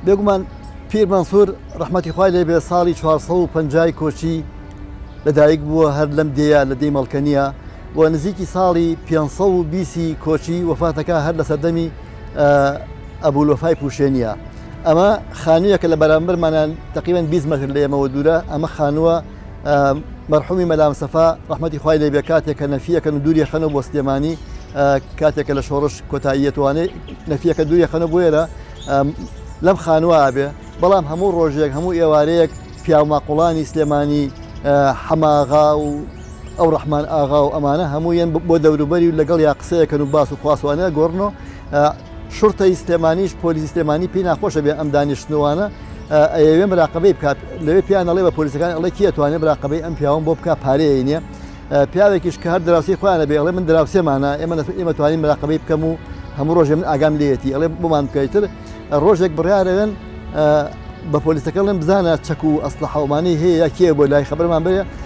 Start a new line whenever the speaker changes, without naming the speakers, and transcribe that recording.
بێگومان پیر مەنسوور ڕەحمەتی خوای لێبێ ساڵی 450 کۆچی لەدایک بووە هەر لەم دێیە لە دەی مەڵکەنیە و نزیکی ساڵی 520 کۆچی وەفاتەکە هەر لە سەردەمی ئەبولوەفای پوشێنیە. ئەمە خانوویەکە لە بەرامبەرمانە تقریباً 20 مەتر لە ئێمەوە دوورە. ئەمە خانووە مەرحومی مەلام سەفا ڕەحمەتی خوای لێبێ کاتێکە نەفیەکەن و دووری خەنە بۆ سلێمانی کاتێکە لە شۆڕش کۆتاییەتوانێت نەفیەکە دووری خەنە بۆیێرە لەم خانووە ئابێ. بەڵام هەموو ڕۆژێک هەموو ئێوارەیەک پیاوماقوڵانی سلێمانی حەماغا و ئەو ڕەحمان ئاغا و ئەمانە هەموویان بۆ دەوروبەری و لەگەڵ یا قسەیەکەن و باس و خواسوانە گۆڕنەوە. شورتەی سلێمانیش پۆلیسی سلێمانی پێی ناخۆشە بێ ئەم دانیشتنەوانە ئەوێ مراقبەی بکات لەوێ پیان ئەڵێ بە پۆلیسەکان ئەڵێ کێ توانێت مراقبەی ئەم پیاوەم بۆ بکات پارەیە نییە. پیاوێکیش کە هەر دراوسی خۆیانە بێ ئەڵێ من دراوسێمانە ئێمە توانین مراقبەی بکەم و هەموو ڕۆژێ من ئاگام لێتی ئەڵێ بۆمان بکەیتر ڕۆژێک بڕیارەوێن بە پۆلیسەکە لەم بزانە چەک و ئەسلحەومانەی هەیە کێ بۆ لای خەبەرمان بێ